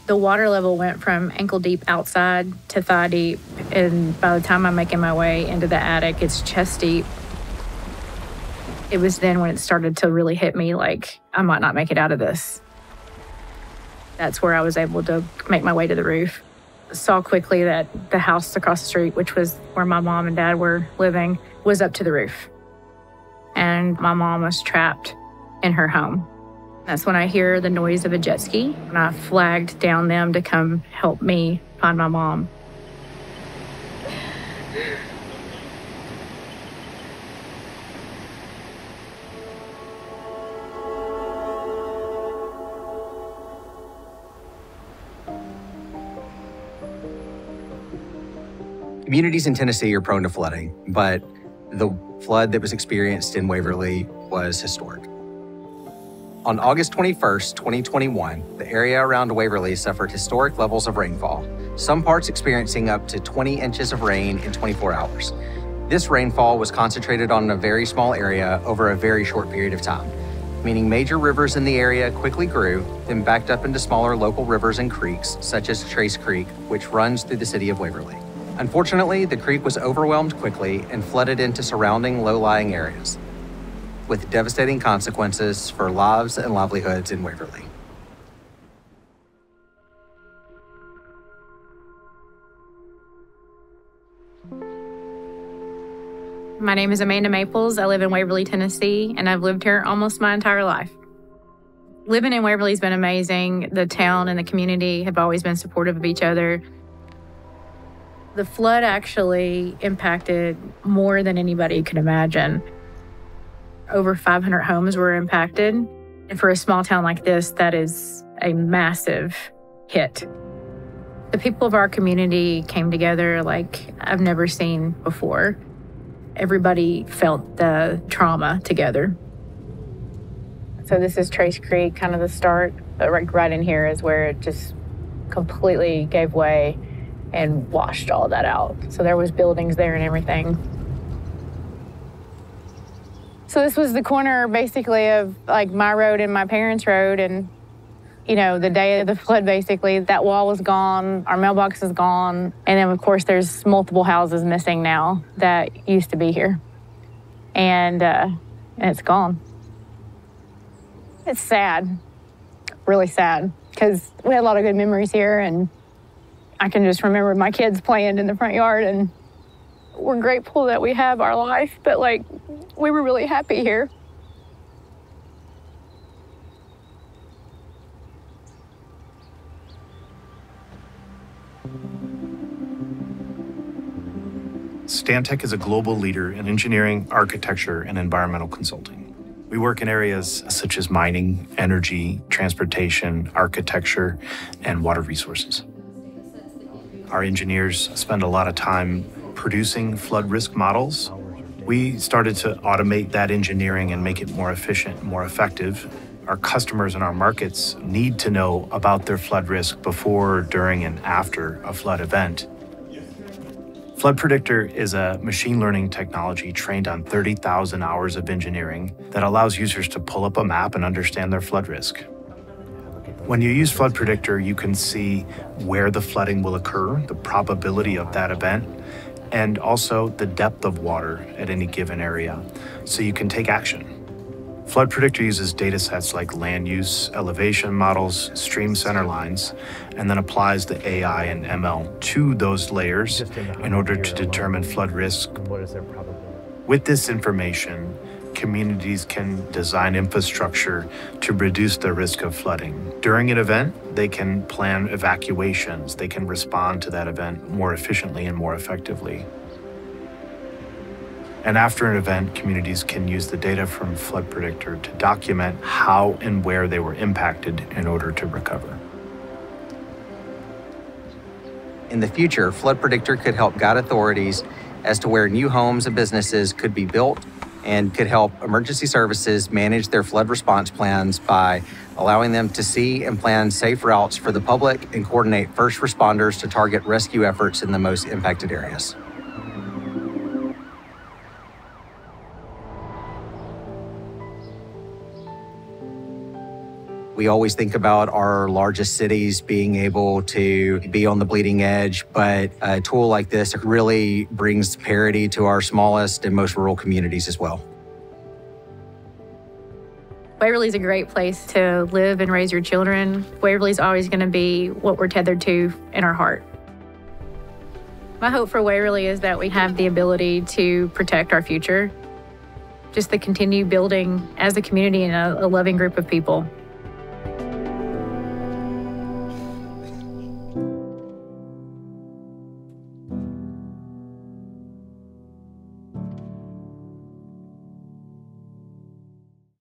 The water level went from ankle deep outside to thigh deep, and by the time I'm making my way into the attic, it's chest deep. It was then when it started to really hit me like I might not make it out of this. That's where I was able to make my way to the roof. Saw quickly that the house across the street, which was where my mom and dad were living, was up to the roof. And my mom was trapped in her home. That's when I hear the noise of a jet ski, and I flagged down them to come help me find my mom. Communities in Tennessee are prone to flooding, but the flood that was experienced in Waverly was historic. On August 21st, 2021, the area around Waverly suffered historic levels of rainfall, some parts experiencing up to 20 inches of rain in 24 hours. This rainfall was concentrated on a very small area over a very short period of time, meaning major rivers in the area quickly grew, then backed up into smaller local rivers and creeks, such as Trace Creek, which runs through the city of Waverly. Unfortunately, the creek was overwhelmed quickly and flooded into surrounding low-lying areas, with devastating consequences for lives and livelihoods in Waverly. My name is Amanda Maples. I live in Waverly, Tennessee, and I've lived here almost my entire life. Living in Waverly has been amazing. The town and the community have always been supportive of each other. The flood actually impacted more than anybody could imagine. Over 500 homes were impacted. And for a small town like this, that is a massive hit. The people of our community came together like I've never seen before. Everybody felt the trauma together. So this is Trace Creek, kind of the start. But right in here is where it just completely gave way and washed all that out. So there was buildings there and everything. So this was the corner basically of like my road and my parents' road. And, you know, the day of the flood, basically, that wall was gone, our mailbox is gone. And then of course there's multiple houses missing now that used to be here. And it's gone. It's sad, really sad, because we had a lot of good memories here, and I can just remember my kids playing in the front yard, and we're grateful that we have our life, but like, we were really happy here. Stantec is a global leader in engineering, architecture, and environmental consulting. We work in areas such as mining, energy, transportation, architecture, and water resources. Our engineers spend a lot of time producing flood risk models. We started to automate that engineering and make it more efficient, more effective. Our customers and our markets need to know about their flood risk before, during, and after a flood event. Flood Predictor is a machine learning technology trained on 30,000 hours of engineering that allows users to pull up a map and understand their flood risk. When you use Flood Predictor, you can see where the flooding will occur, the probability of that event, and also the depth of water at any given area, so you can take action. Flood Predictor uses data sets like land use, elevation models, stream center lines, and then applies the AI and ML to those layers in order to determine flood risk. With this information, communities can design infrastructure to reduce the risk of flooding. During an event, they can plan evacuations. They can respond to that event more efficiently and more effectively. And after an event, communities can use the data from Flood Predictor to document how and where they were impacted in order to recover. In the future, Flood Predictor could help guide authorities as to where new homes and businesses could be built, and could help emergency services manage their flood response plans by allowing them to see and plan safe routes for the public and coordinate first responders to target rescue efforts in the most impacted areas. We always think about our largest cities being able to be on the bleeding edge, but a tool like this really brings parity to our smallest and most rural communities as well. Waverly is a great place to live and raise your children. Waverly is always going to be what we're tethered to in our heart. My hope for Waverly is that we have the ability to protect our future, just to continue building as a community and a loving group of people.